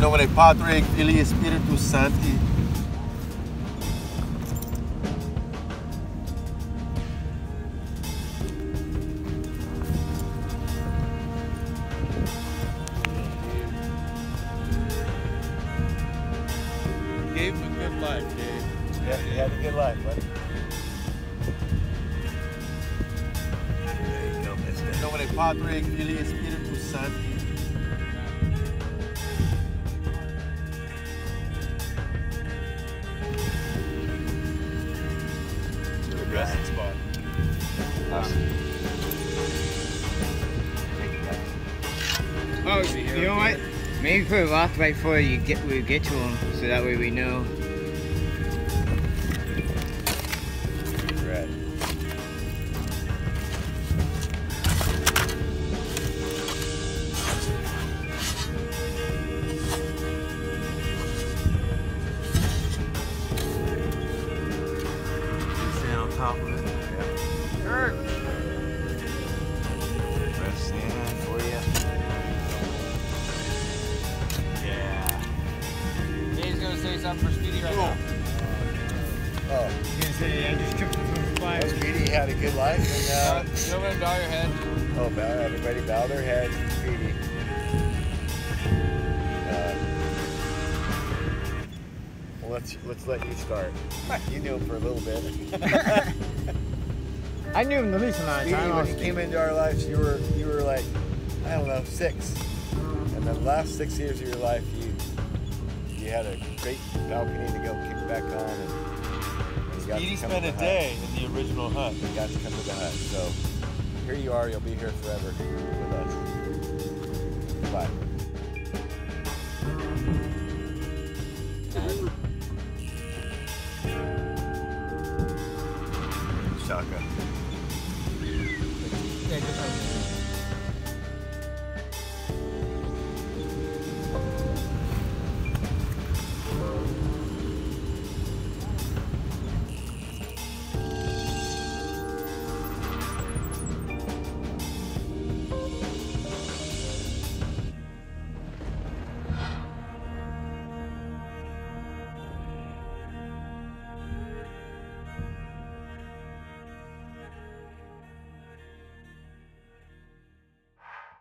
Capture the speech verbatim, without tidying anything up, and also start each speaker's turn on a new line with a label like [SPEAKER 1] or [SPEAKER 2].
[SPEAKER 1] nome del Padre, Filii e Spiritus Sancti.
[SPEAKER 2] Gave him a good life, Dave.
[SPEAKER 1] Yeah, he had a good life, buddy. There you go, mister. In nome del Padre, Filii e Spiritus Sancti.
[SPEAKER 2] To the resting spot.
[SPEAKER 3] Awesome.
[SPEAKER 4] Oh,
[SPEAKER 2] Is he here
[SPEAKER 4] you know what?
[SPEAKER 2] again?
[SPEAKER 4] Maybe put a rock right before you get we get to him, so that way we know.
[SPEAKER 1] Right. You stand on top of it. Yeah.
[SPEAKER 2] Kurt!
[SPEAKER 1] Press stand for you. Yeah.
[SPEAKER 2] Dave's gonna say something for Speedy right now.
[SPEAKER 1] Oh,
[SPEAKER 4] You gonna say I just tripped from the fire?
[SPEAKER 1] Speedy had a good life,
[SPEAKER 2] Uh,
[SPEAKER 1] and
[SPEAKER 2] Go ahead and bow your head.
[SPEAKER 1] uh, oh, bow, everybody bow their heads. Speedy. Uh, well, let's let's let you start. You knew him for a little bit.
[SPEAKER 4] I knew him the least amount of
[SPEAKER 1] Speedy,
[SPEAKER 4] time.
[SPEAKER 1] when you came into our lives, you were you were like, I don't know, six. And the last six years of your life, you you had a great balcony to go kick back on, and, and you got
[SPEAKER 2] Speedy
[SPEAKER 1] to come
[SPEAKER 2] spent
[SPEAKER 1] to
[SPEAKER 2] a
[SPEAKER 1] the
[SPEAKER 2] day in the original hut.
[SPEAKER 1] hut. You got to come to the hut. So here you are. You'll be here forever with us. Bye. Shaka.